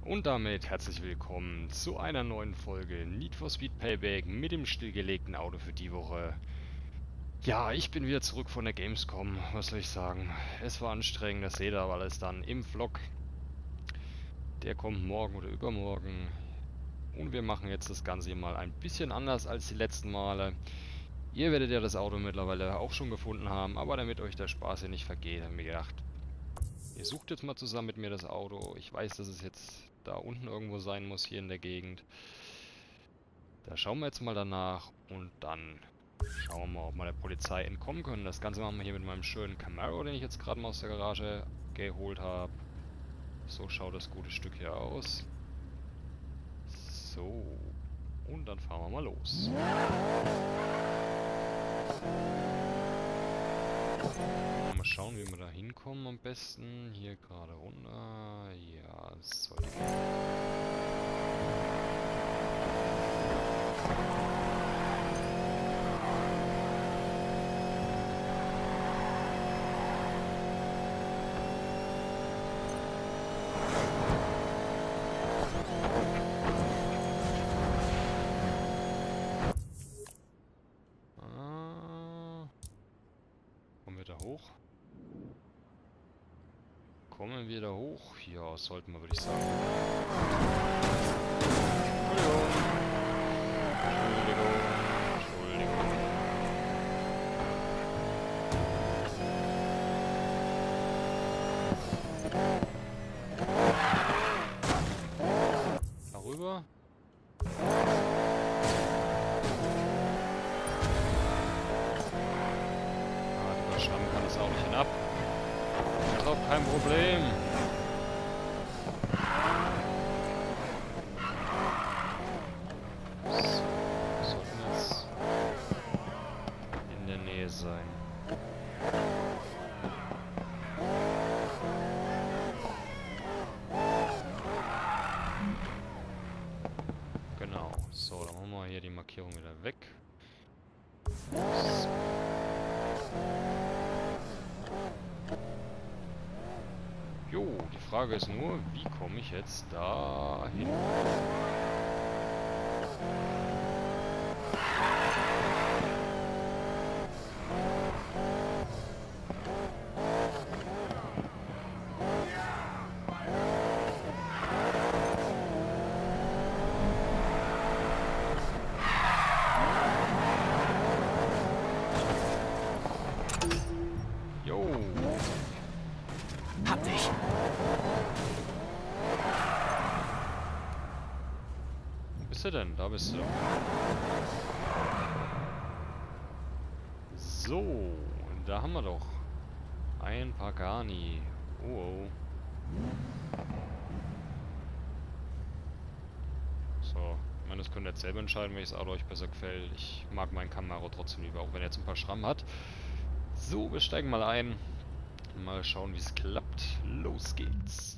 Und damit herzlich willkommen zu einer neuen Folge Need for Speed Payback mit dem stillgelegten Auto für die Woche. Ja, ich bin wieder zurück von der Gamescom, was soll ich sagen. Es war anstrengend, das seht ihr aber alles dann im Vlog. Der kommt morgen oder übermorgen. Und wir machen jetzt das Ganze mal ein bisschen anders als die letzten Male. Ihr werdet ja das Auto mittlerweile auch schon gefunden haben, aber damit euch der Spaß hier nicht vergeht, habe ich mir gedacht, ihr sucht jetzt mal zusammen mit mir das Auto. Ich weiß, dass es jetzt da unten irgendwo sein muss, hier in der Gegend. Da schauen wir jetzt mal danach und dann schauen wir mal, ob wir der Polizei entkommen können. Das Ganze machen wir hier mit meinem schönen Camaro, den ich jetzt gerade mal aus der Garage geholt habe. So schaut das gute Stück hier aus. So, und dann fahren wir mal los. Mal schauen, wie wir da hinkommen am besten. Hier gerade runter. Ja, das sollte gehen. Kommen wir da hoch? Kommen wir da hoch? Ja, sollten wir, würde ich sagen. Entschuldigung. Darüber? Schrammen kann das auch nicht hinab. Das ist auch kein Problem. So, sollten jetzt in der Nähe sein. Genau. So, dann machen wir hier die Markierung wieder weg. So. Jo, die Frage ist nur, wie komme ich jetzt da hin? Jo. Hab dich! Wo bist du denn? Da bist du. So, da haben wir doch ein Pagani. Oh. So, ich meine, das könnt ihr jetzt selber entscheiden, welches Auto euch besser gefällt. Ich mag meinen Camaro trotzdem lieber, auch wenn er jetzt ein paar Schrammen hat. So, wir steigen mal ein. Mal schauen, wie es klappt. Los geht's.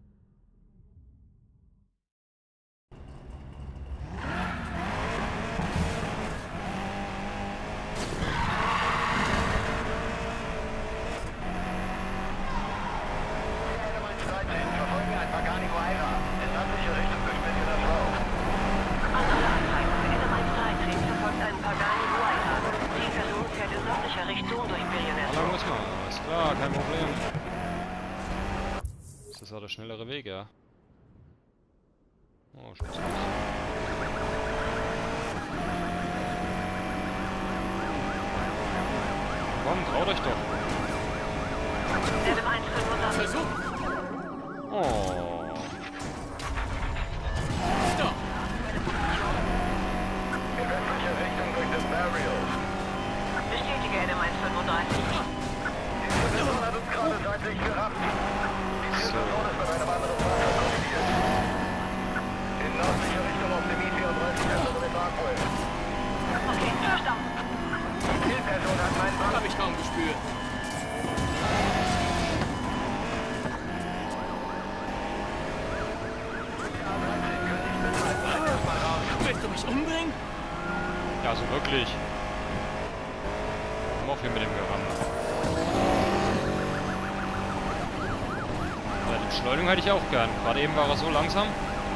Alles klar, kein Problem. Ist das auch der schnellere Weg, ja? Oh, schon so. Komm, traut euch doch. Versuch! Oh. Stopp! In westlicher Richtung durch das Barrio. Bestätige NM135. Die Person hat uns gerade seitlich gerammt. Die Person ist mit einem anderen Fahrzeug kollidiert. In nördlicher Richtung auf dem I-34 in Parkway. Okay, verstanden. Die Zielperson hat meinen Mann. Hab ich kaum gespürt. Willst du mich umbringen? Ja, so wirklich. Komm auf hier mit dem Gerammel. Beschleunigung hätte ich auch gern. Gerade eben war er so langsam.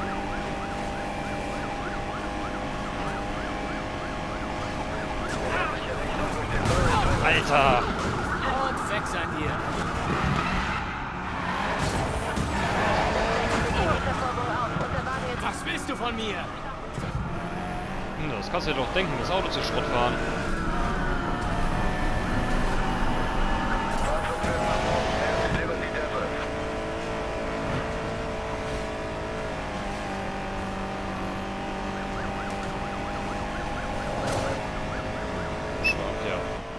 Alter! Und Sex an dir. Was willst du von mir? Das kannst du dir doch denken, das Auto zu Schrott fahren. Schwab, ja.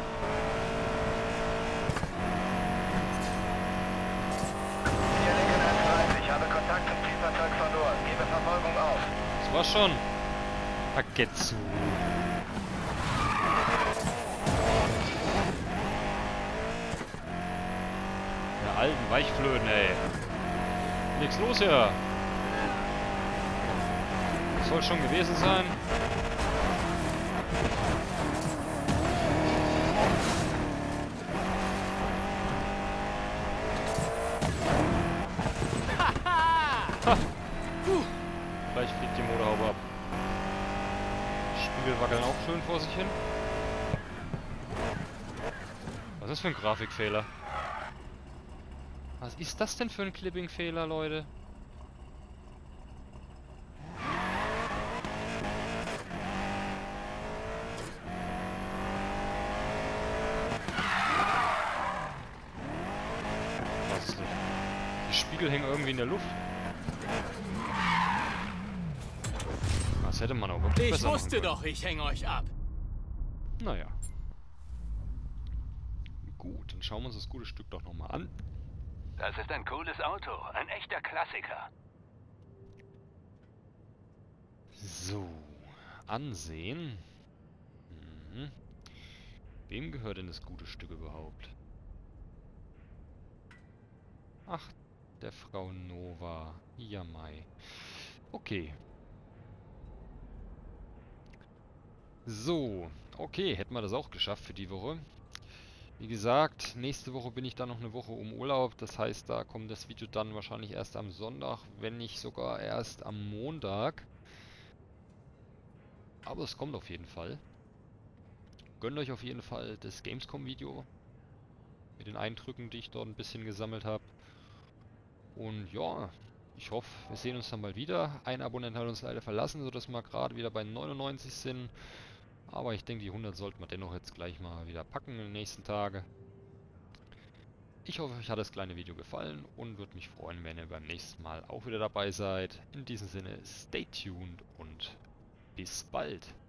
Hier Lincoln 130, habe Kontakt zum Zielfahrzeug verloren. Gebe Verfolgung auf. Das war's schon. Paket zu. Der alten Weichflöten, ey. Nichts los hier. Das soll schon gewesen sein. Ha! Gleich fliegt die Motorhaube ab. Spiegel wackeln auch schön vor sich hin. Was ist das für ein Grafikfehler? Was ist das denn für ein Clipping-Fehler, Leute? Was ist das? Die Spiegel hängen irgendwie in der Luft. Das hätte man auch wirklich Ich besser machen wusste können. doch, ich hänge euch ab. Naja. Gut, dann schauen wir uns das gute Stück doch nochmal an. Das ist ein cooles Auto, ein echter Klassiker. So, ansehen. Mhm. Wem gehört denn das gute Stück überhaupt? Ach, der Frau Nova. Jamai. Okay. So, okay, hätten wir das auch geschafft für die Woche. Wie gesagt, nächste Woche bin ich dann noch eine Woche um Urlaub. Das heißt, da kommt das Video dann wahrscheinlich erst am Sonntag, wenn nicht sogar erst am Montag. Aber es kommt auf jeden Fall. Gönnt euch auf jeden Fall das Gamescom-Video mit den Eindrücken, die ich dort ein bisschen gesammelt habe. Und ja, ich hoffe, wir sehen uns dann mal wieder. Ein Abonnent hat uns leider verlassen, sodass wir gerade wieder bei 99 sind. Aber ich denke, die 100 sollten wir dennoch jetzt gleich mal wieder packen in den nächsten Tagen. Ich hoffe, euch hat das kleine Video gefallen und würde mich freuen, wenn ihr beim nächsten Mal auch wieder dabei seid. In diesem Sinne, stay tuned und bis bald.